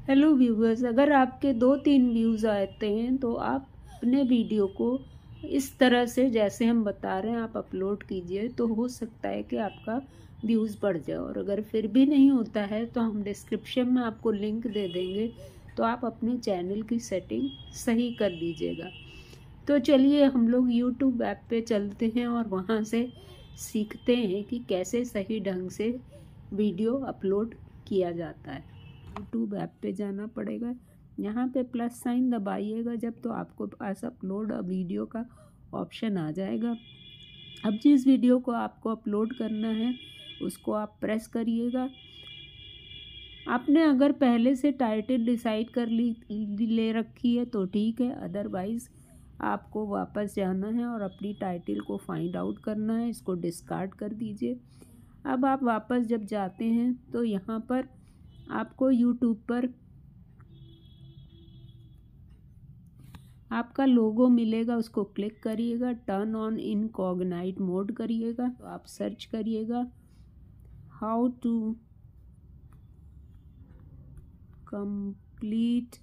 Hello viewers, अगर आपके 2-3 views आते हैं तो आप अपने वीडियो को इस तरह से जैसे हम बता रहे हैं आप अपलोड कीजिए, तो हो सकता है कि आपका व्यूज़ बढ़ जाए। और अगर फिर भी नहीं होता है तो हम डिस्क्रिप्शन में आपको लिंक दे देंगे, तो आप अपने चैनल की सेटिंग सही कर दीजिएगा। तो चलिए हम लोग यूट्यूब ऐप पे चलते हैं और वहाँ से सीखते हैं कि कैसे सही ढंग से वीडियो अपलोड किया जाता है। यूट्यूब ऐप पे जाना पड़ेगा, यहाँ पे प्लस साइन दबाइएगा जब, तो आपको पास अपलोड अ वीडियो का ऑप्शन आ जाएगा। अब जिस वीडियो को आपको अपलोड करना है उसको आप प्रेस करिएगा। आपने अगर पहले से टाइटल डिसाइड कर ले रखी है तो ठीक है, अदरवाइज़ आपको वापस जाना है और अपनी टाइटल को फाइंड आउट करना है। इसको डिस्कार्ड कर दीजिए। अब आप वापस जब जाते हैं तो यहाँ पर आपको यूट्यूब पर आपका लोगो मिलेगा, उसको क्लिक करिएगा, टर्न ऑन इनकॉग्नाइट मोड करिएगा। तो आप सर्च करिएगा how to complete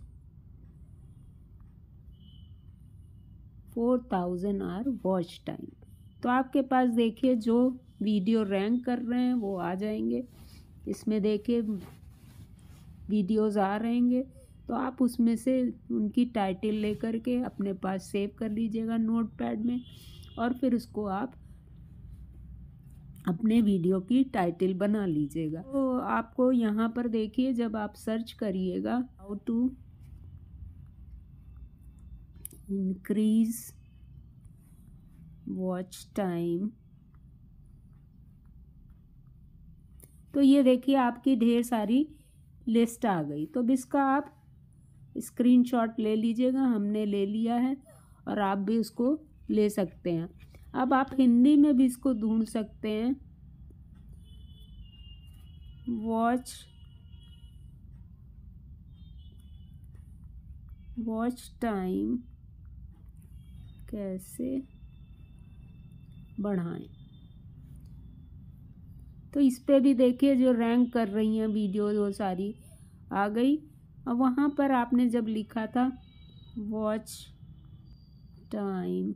4000 hour watch time. तो आपके पास देखिए जो वीडियो रैंक कर रहे हैं वो आ जाएंगे। इसमें देखिए वीडियोज़ आ रहेंगे, तो आप उसमें से उनकी टाइटल लेकर के अपने पास सेव कर लीजिएगा नोटपैड में, और फिर उसको आप अपने वीडियो की टाइटल बना लीजिएगा। तो आपको यहाँ पर देखिए जब आप सर्च करिएगा how to increase watch time, तो ये देखिए आपकी ढेर सारी लिस्ट आ गई। तो इसका आप स्क्रीनशॉट ले लीजिएगा, हमने ले लिया है, और आप भी उसको ले सकते हैं। अब आप हिंदी में भी इसको ढूंढ सकते हैं, वॉच टाइम कैसे बढ़ाएं। तो इस पे भी देखिए जो रैंक कर रही हैं वीडियो वो सारी आ गई। अब वहाँ पर आपने जब लिखा था वॉच टाइम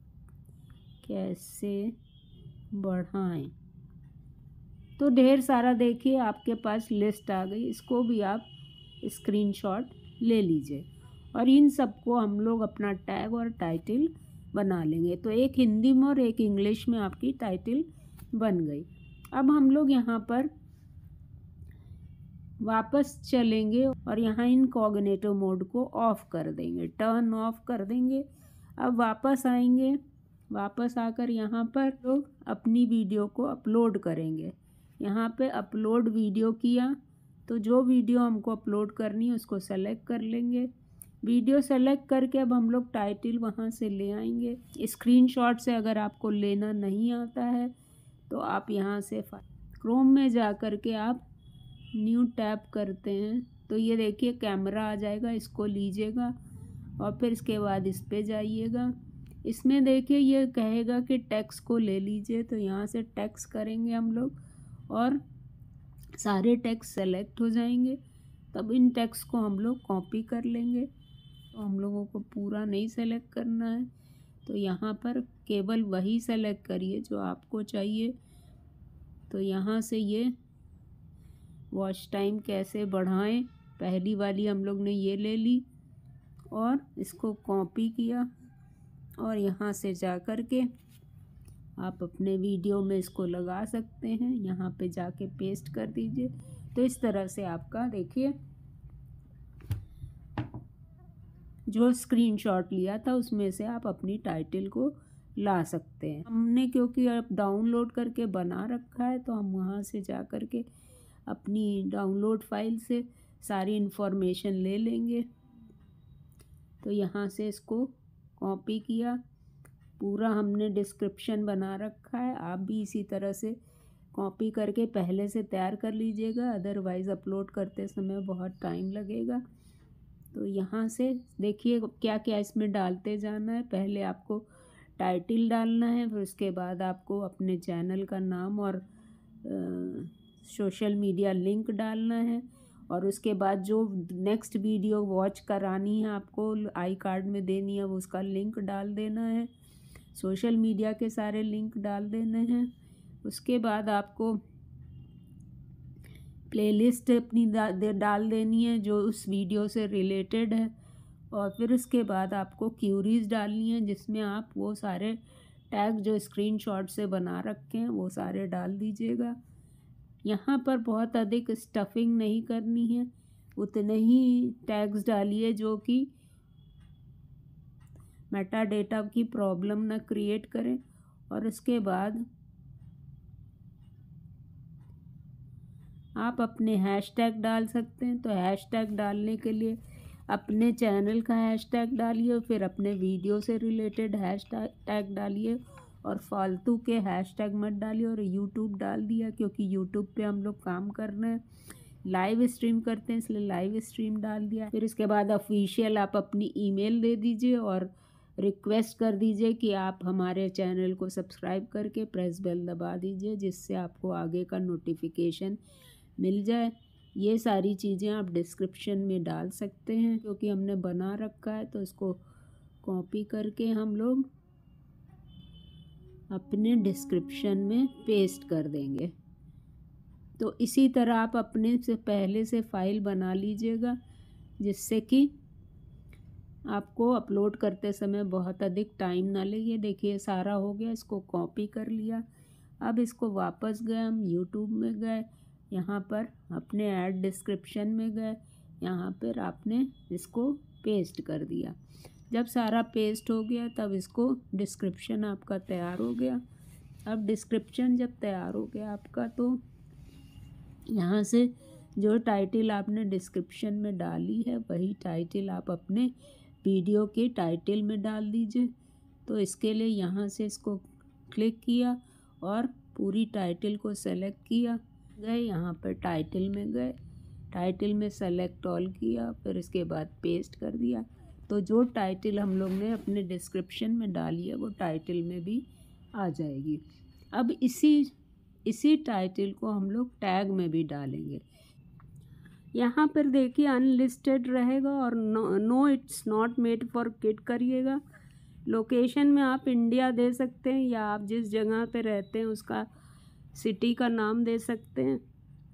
कैसे बढ़ाएं, तो ढेर सारा देखिए आपके पास लिस्ट आ गई। इसको भी आप स्क्रीनशॉट ले लीजिए, और इन सबको हम लोग अपना टैग और टाइटल बना लेंगे। तो एक हिंदी में और एक इंग्लिश में आपकी टाइटल बन गई। अब हम लोग यहाँ पर वापस चलेंगे और यहाँ इनकॉग्निटो मोड को ऑफ कर देंगे, टर्न ऑफ कर देंगे। अब वापस आएंगे, वापस आकर यहाँ पर लोग अपनी वीडियो को अपलोड करेंगे। यहाँ पे अपलोड वीडियो किया, तो जो वीडियो हमको अपलोड करनी है उसको सेलेक्ट कर लेंगे। वीडियो सेलेक्ट करके अब हम लोग टाइटल वहाँ से ले आएंगे। स्क्रीनशॉट से अगर आपको लेना नहीं आता है तो आप यहाँ से क्रोम में जा कर के आप न्यू टैप करते हैं, तो ये देखिए कैमरा आ जाएगा, इसको लीजिएगा और फिर इसके बाद इस पे जाइएगा। इसमें देखिए ये कहेगा कि टेक्स्ट को ले लीजिए, तो यहाँ से टेक्स्ट करेंगे हम लोग और सारे टेक्स्ट सेलेक्ट हो जाएंगे। तब इन टेक्स्ट को हम लोग कॉपी कर लेंगे। तो हम लोगों को पूरा नहीं सेलेक्ट करना है, तो यहाँ पर केवल वही सेलेक्ट करिए जो आपको चाहिए। तो यहाँ से ये वॉच टाइम कैसे बढ़ाएं, पहली वाली हम लोग ने ये ले ली और इसको कॉपी किया, और यहाँ से जा कर के आप अपने वीडियो में इसको लगा सकते हैं। यहाँ पे जाके पेस्ट कर दीजिए। तो इस तरह से आपका देखिए जो स्क्रीनशॉट लिया था उसमें से आप अपनी टाइटल को ला सकते हैं। हमने क्योंकि अब डाउनलोड करके बना रखा है, तो हम वहाँ से जा कर के अपनी डाउनलोड फाइल से सारी इन्फॉर्मेशन ले लेंगे। तो यहाँ से इसको कॉपी किया, पूरा हमने डिस्क्रिप्शन बना रखा है। आप भी इसी तरह से कॉपी करके पहले से तैयार कर लीजिएगा, अदरवाइज़ अपलोड करते समय बहुत टाइम लगेगा। तो यहाँ से देखिए क्या क्या इसमें डालते जाना है। पहले आपको टाइटल डालना है, फिर उसके बाद आपको अपने चैनल का नाम और सोशल मीडिया लिंक डालना है, और उसके बाद जो नेक्स्ट वीडियो वॉच करानी है आपको, आई कार्ड में देनी है, वो उसका लिंक डाल देना है। सोशल मीडिया के सारे लिंक डाल देने हैं। उसके बाद आपको प्लेलिस्ट अपनी डाल देनी है जो उस वीडियो से रिलेटेड है। और फिर उसके बाद आपको क्यूरीज डालनी है जिसमें आप वो सारे टैग जो स्क्रीनशॉट से बना रखे हैं वो सारे डाल दीजिएगा। यहाँ पर बहुत अधिक स्टफिंग नहीं करनी है, उतने ही टैग्स डालिए जो कि मेटा डेटा की प्रॉब्लम ना क्रिएट करें। और उसके बाद आप अपने हैशटैग डाल सकते हैं। तो हैशटैग डालने के लिए अपने चैनल का हैशटैग डालिए, फिर अपने वीडियो से रिलेटेड हैशटैग डालिए और फालतू के हैशटैग मत डालिए। और यूट्यूब डाल दिया क्योंकि यूट्यूब पे हम लोग काम कर रहे हैं, लाइव स्ट्रीम करते हैं, इसलिए लाइव स्ट्रीम डाल दिया। फिर इसके बाद ऑफिशियल आप अपनी ईमेल दे दीजिए और रिक्वेस्ट कर दीजिए कि आप हमारे चैनल को सब्सक्राइब करके प्रेस बेल दबा दीजिए जिससे आपको आगे का नोटिफिकेशन मिल जाए। ये सारी चीज़ें आप डिस्क्रिप्शन में डाल सकते हैं क्योंकि हमने बना रखा है, तो इसको कॉपी करके हम लोग अपने डिस्क्रिप्शन में पेस्ट कर देंगे। तो इसी तरह आप अपने से पहले से फाइल बना लीजिएगा जिससे कि आपको अपलोड करते समय बहुत अधिक टाइम ना लगे। देखिए सारा हो गया, इसको कॉपी कर लिया। अब इसको वापस गए, हम यूट्यूब में गए, यहाँ पर अपने ऐड डिस्क्रिप्शन में गए, यहाँ पर आपने इसको पेस्ट कर दिया। जब सारा पेस्ट हो गया तब इसको डिस्क्रिप्शन आपका तैयार हो गया। अब डिस्क्रिप्शन जब तैयार हो गया आपका, तो यहाँ से जो टाइटल आपने डिस्क्रिप्शन में डाली है वही टाइटल आप अपने वीडियो के टाइटल में डाल दीजिए। तो इसके लिए यहाँ से इसको क्लिक किया और पूरी टाइटल को सेलेक्ट किया, गए यहाँ पर टाइटल में गए, टाइटल में सेलेक्ट ऑल किया, फिर इसके बाद पेस्ट कर दिया। तो जो टाइटल हम लोग ने अपने डिस्क्रिप्शन में डाली है वो टाइटल में भी आ जाएगी। अब इसी टाइटल को हम लोग टैग में भी डालेंगे। यहाँ पर देखिए अनलिस्टेड रहेगा और no it's not made for kid करिएगा। लोकेशन में आप इंडिया दे सकते हैं या आप जिस जगह पे रहते हैं उसका सिटी का नाम दे सकते हैं।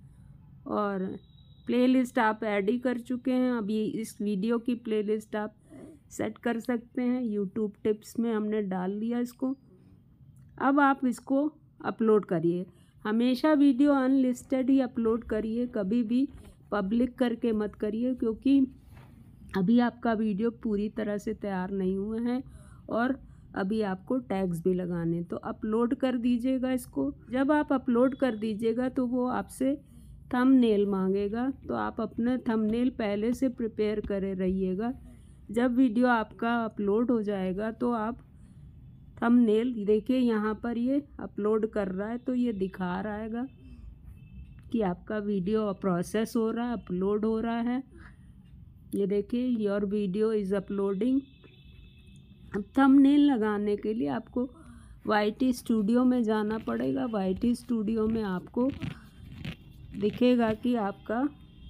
और प्लेलिस्ट आप ऐड ही कर चुके हैं, अभी इस वीडियो की प्लेलिस्ट आप सेट कर सकते हैं। यूट्यूब टिप्स में हमने डाल दिया इसको। अब आप इसको अपलोड करिए। हमेशा वीडियो अनलिस्टेड ही अपलोड करिए, कभी भी पब्लिक करके मत करिए क्योंकि अभी आपका वीडियो पूरी तरह से तैयार नहीं हुआ है और अभी आपको टैग्स भी लगाने। तो अपलोड कर दीजिएगा इसको। जब आप अपलोड कर दीजिएगा तो वो आपसे थंबनेल मांगेगा, तो आप अपना थंबनेल पहले से प्रिपेयर करे रहिएगा। जब वीडियो आपका अपलोड हो जाएगा तो आप थंबनेल देखिए, यहाँ पर ये अपलोड कर रहा है तो ये दिखा रहेगा कि आपका वीडियो प्रोसेस हो रहा है, अपलोड हो रहा है। ये देखिए योर वीडियो इज़ अपलोडिंग। अब थंबनेल लगाने के लिए आपको YT स्टूडियो में जाना पड़ेगा। YT स्टूडियो में आपको दिखेगा कि आपका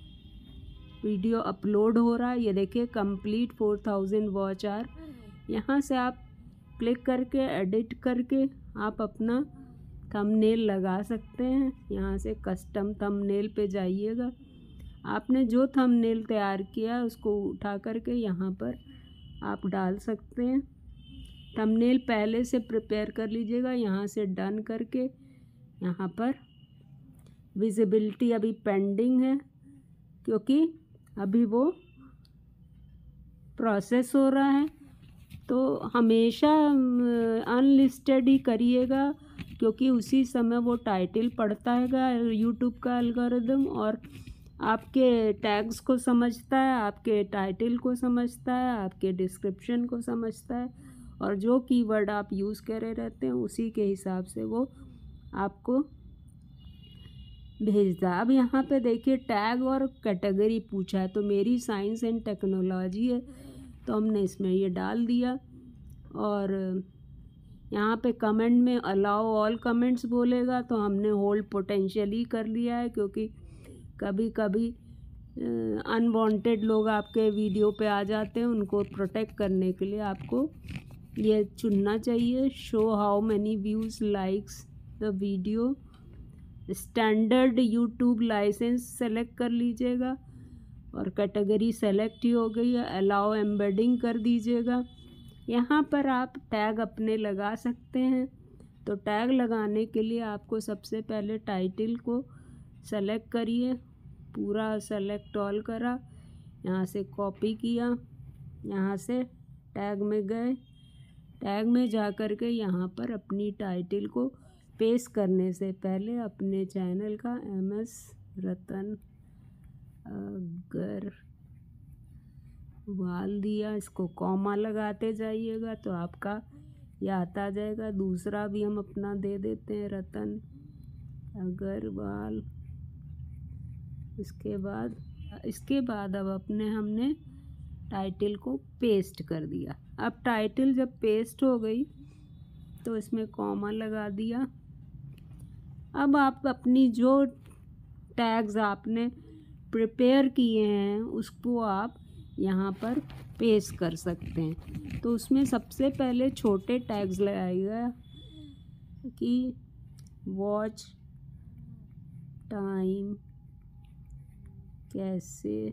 वीडियो अपलोड हो रहा है। ये देखिए कंप्लीट 4000 वॉच आवर। यहाँ से आप क्लिक करके एडिट करके आप अपना थंबनेल लगा सकते हैं। यहाँ से कस्टम थंबनेल पे जाइएगा। आपने जो थंबनेल तैयार किया उसको उठा करके यहाँ पर आप डाल सकते हैं। थंबनेल पहले से प्रिपेयर कर लीजिएगा। यहाँ से डन करके यहाँ पर विजिबिलिटी अभी पेंडिंग है क्योंकि अभी वो प्रोसेस हो रहा है। तो हमेशा अनलिस्टेड ही करिएगा क्योंकि उसी समय वो टाइटल पढ़ता है यूट्यूब का एल्गोरिदम और आपके टैग्स को समझता है, आपके टाइटल को समझता है, आपके डिस्क्रिप्शन को समझता है और जो कीवर्ड आप यूज़ करे रहते हैं उसी के हिसाब से वो आपको भेजता है। अब यहाँ पे देखिए टैग और कैटेगरी पूछा है, तो मेरी साइंस एंड टेक्नोलॉजी है तो हमने इसमें ये डाल दिया। और यहाँ पे कमेंट में अलाउ ऑल कमेंट्स बोलेगा तो हमने होल्ड पोटेंशियली कर लिया है क्योंकि कभी कभी अनवांटेड लोग आपके वीडियो पे आ जाते हैं, उनको प्रोटेक्ट करने के लिए आपको ये चुनना चाहिए। Show how many views likes the video. Standard YouTube licence select कर लीजिएगा और कैटेगरी सेलेक्ट ही हो गई है। अलाउ एम्बेडिंग कर दीजिएगा। यहाँ पर आप टैग अपने लगा सकते हैं। तो टैग लगाने के लिए आपको सबसे पहले टाइटल को सेलेक्ट करिए, पूरा सेलेक्ट ऑल करा, यहाँ से कॉपी किया, यहाँ से टैग में गए, टैग में जा कर के यहाँ पर अपनी टाइटल को पेस्ट करने से पहले अपने चैनल का MS रतन अग्रवाल दिया, इसको कॉमा लगाते जाइएगा तो आपका ये आता जाएगा। दूसरा भी हम अपना दे देते हैं, रतन अग्रवाल। इसके बाद अब हमने टाइटल को पेस्ट कर दिया। अब टाइटल जब पेस्ट हो गई तो इसमें कॉमा लगा दिया। अब आप अपनी जो टैग्स आपने प्रिपेयर किए हैं उसको आप यहाँ पर पेस्ट कर सकते हैं। तो उसमें सबसे पहले छोटे टैग्स लगाइएगा कि वॉच टाइम कैसे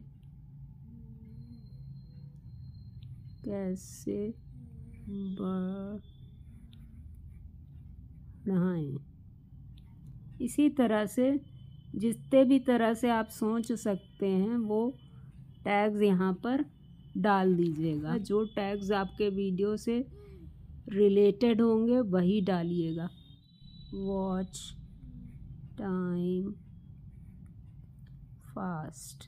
बढ़ाएं। इसी तरह से जितने भी तरह से आप सोच सकते हैं वो टैग्स यहाँ पर डाल दीजिएगा। जो टैग्स आपके वीडियो से रिलेटेड होंगे वही डालिएगा। Watch time fast.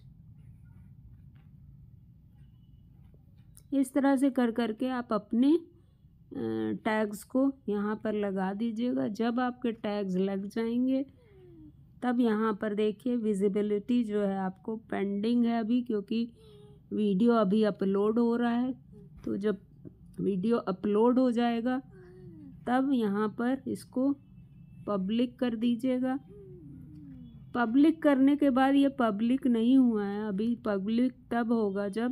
इस तरह से कर करके आप अपने टैग्स को यहाँ पर लगा दीजिएगा। जब आपके टैग्स लग जाएंगे तब यहाँ पर देखिए विजिबिलिटी जो है आपको पेंडिंग है अभी, क्योंकि वीडियो अभी अपलोड हो रहा है। तो जब वीडियो अपलोड हो जाएगा तब यहाँ पर इसको पब्लिक कर दीजिएगा। पब्लिक करने के बाद ये पब्लिक नहीं हुआ है अभी, पब्लिक तब होगा जब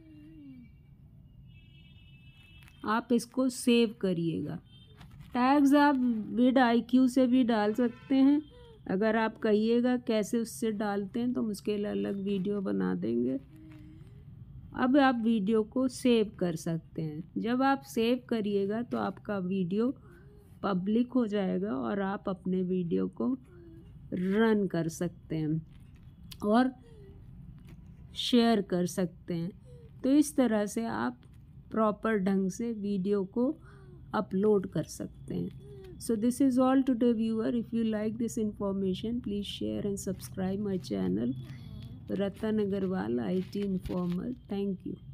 आप इसको सेव करिएगा। टैग्स आप vidIQ से भी डाल सकते हैं। अगर आप कहिएगा कैसे उससे डालते हैं तो हम उसके लिए अलग वीडियो बना देंगे। अब आप वीडियो को सेव कर सकते हैं। जब आप सेव करिएगा तो आपका वीडियो पब्लिक हो जाएगा और आप अपने वीडियो को रन कर सकते हैं और शेयर कर सकते हैं। तो इस तरह से आप प्रॉपर ढंग से वीडियो को अपलोड कर सकते हैं। So this is all today viewer. If you like this information please share and subscribe my channel Ratan Agarwal IT Informer। Thank you.